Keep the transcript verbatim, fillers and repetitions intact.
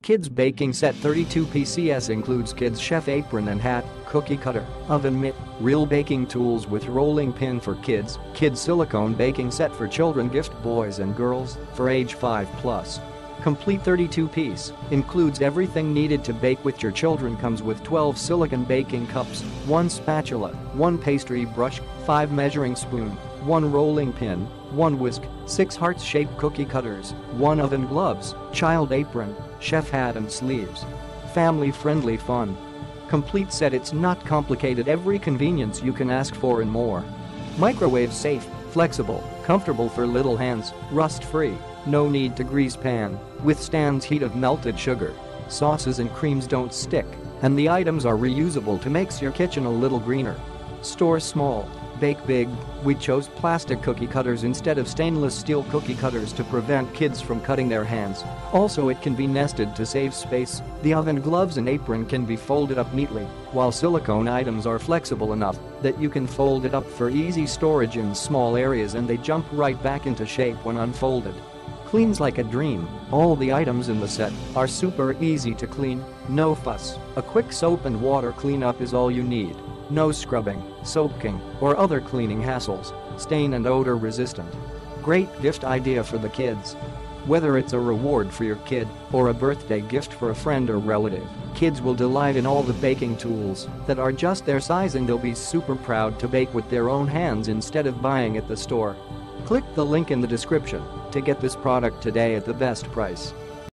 Kids Baking Set thirty-two pieces includes kids chef apron and hat, cookie cutter, oven mitt, real baking tools with rolling pin for kids, kids silicone baking set for children, gift boys and girls for age five plus. Complete thirty-two piece, includes everything needed to bake with your children, comes with twelve silicone baking cups, one spatula, one pastry brush, five measuring spoon, one rolling pin, one whisk, six heart-shaped cookie cutters, one oven gloves, child apron, chef hat and sleeves. Family-friendly fun. Complete set, it's not complicated, every convenience you can ask for and more. Microwave safe, flexible, comfortable for little hands, rust-free, no need to grease pan, withstands heat of melted sugar. Sauces and creams don't stick, and the items are reusable to make your kitchen a little greener. Store small, bake big. We chose plastic cookie cutters instead of stainless steel cookie cutters to prevent kids from cutting their hands. Also, it can be nested to save space. The oven gloves and apron can be folded up neatly, while silicone items are flexible enough that you can fold it up for easy storage in small areas, and they jump right back into shape when unfolded. Cleans like a dream. All the items in the set are super easy to clean, no fuss. A quick soap and water cleanup is all you need. No scrubbing, soaking, or other cleaning hassles. Stain and odor resistant. Great gift idea for the kids. Whether it's a reward for your kid or a birthday gift for a friend or relative, kids will delight in all the baking tools that are just their size, and they'll be super proud to bake with their own hands instead of buying at the store. Click the link in the description to get this product today at the best price.